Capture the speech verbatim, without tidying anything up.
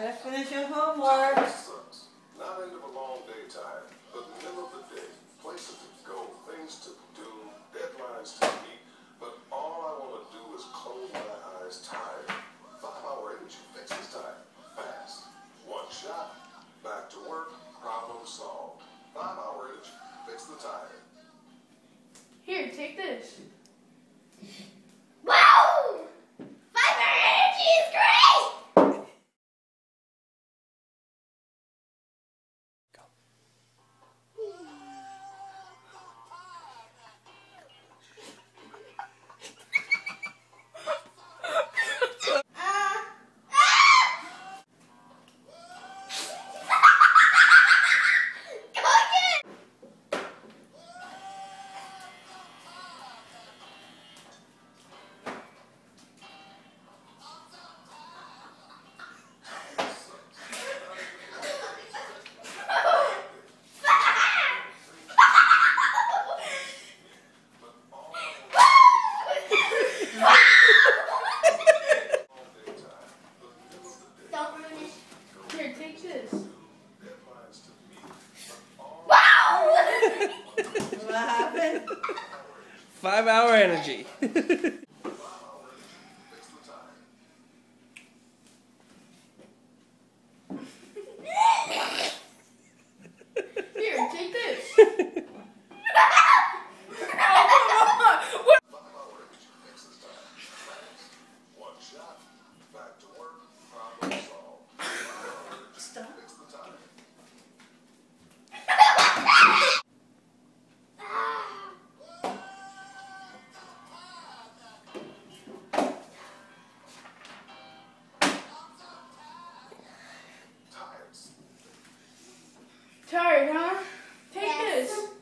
Gotta finish your homework. Sucks. Not end of a long day tired, but middle of the day, places to go, things to do, deadlines to meet. But all I want to do is close my eyes tired. Five hour energy fixes tired. Fast. One shot. Back to work. Problem solved. Five hour energy. Fix the tire. Here, take this. Wow! Five hour energy is great! Here, take this. Wow! What happened? Five hour energy. Here, take this. Stop. Tired, huh? Take this.